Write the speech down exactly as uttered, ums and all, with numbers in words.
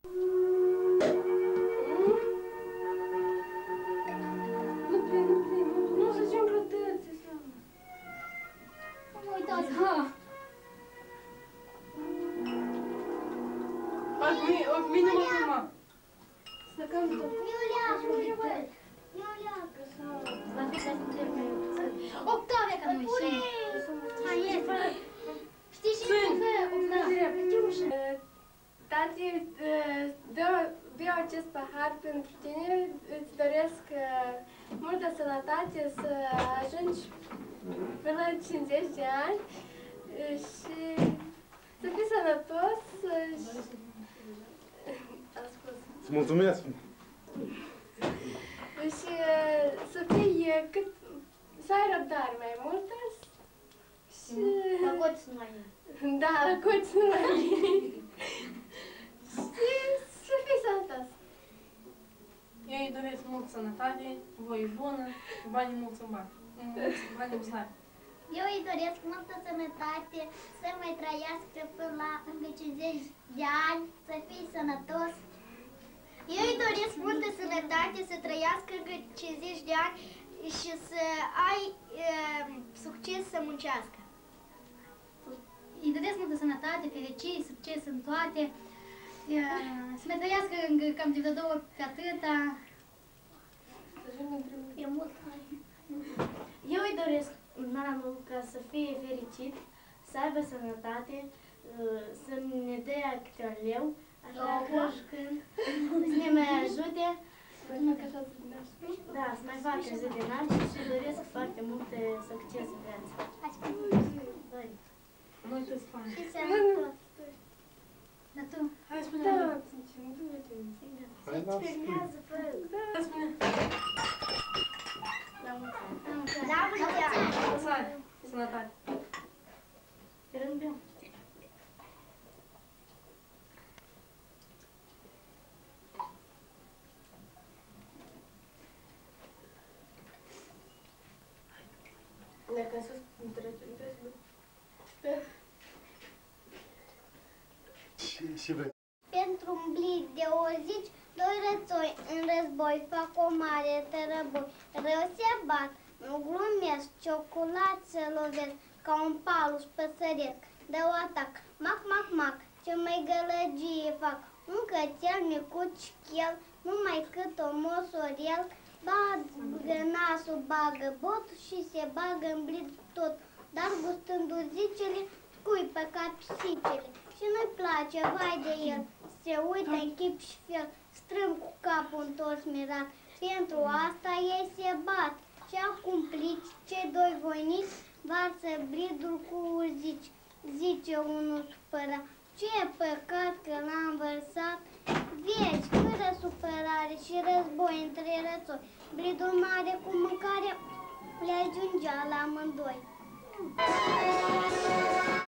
Nu prind, nu prind, nu să zicem grătăți, înseamnă. Nu uitați. Bine mă filma. Stăcăm tot. Iulia, Iulia, că sau... La fi ca să termine. Octavia, că nu ieșim. Hai, ies. Știi și cum să... Octavia. Tati, beau acest pahar pentru tine. Îți doresc multă sănătate, să ajungi până la cincizeci de ani și să fii sănătos și... Îți mulțumesc! Și să fii cât... să ai răbdare mai multă și... La coți nu mai e. Da, la coți nu mai e. Și să fii sănătos. Eu îi doresc mult sănătate, voie bună, bani mulți în bani. Bani mulți bani. Eu îi doresc multă sănătate, să mai trăiască până la încă cincizeci de ani, să fii sănătos. Eu îi doresc multă sănătate, să trăiască încă cincizeci de ani și să ai uh, succes să muncească. Îi doresc multă sănătate, fericire, succes în toate. Să mai trăiască încă cam de două ori pe atâta. E mult hai. Eu îi doresc nanul ca să fie fericit, să aibă sănătate, să ne dea câte un leu, așa că să ne mai ajute. Da, să mai facă zi de naștere și doresc foarte multe succes în viață. Noi toți faci. Și sănătos. Dar tu? Hai, spune. Da, Hai, da, spune. Da, spune. La mulți ani. Sănătate. Sănătate. Rând meu. Dacă sus, nu trece, Și, și vrei. Pentru umblit de o zici, doi rățoi în război fac o mare tărăboi. Rău se bat, nu glumesc, ciocolat să lovesc, ca un palus păsăresc. Dă-o atac, mac, mac, mac, ce mai gălăgie fac. Un cățel micuț chel, numai cât o mosorel, bagă nasul, bagă botul și se bagă în blit tot. Dar gustându-i zicele, scuipă ca pisicele. Și nu-i place, vai de el, se uită în chip și fel, strâng cu capul întors mirat. Pentru asta ei se bat. Și acum plici, cei doi voinici, varsă bridul cu urzici. Zice unul supărat, ce păcat că l-am vărsat. Vezi, fără supărare și război între rățoi, bridul mare cu mâncare le ajungea la amândoi.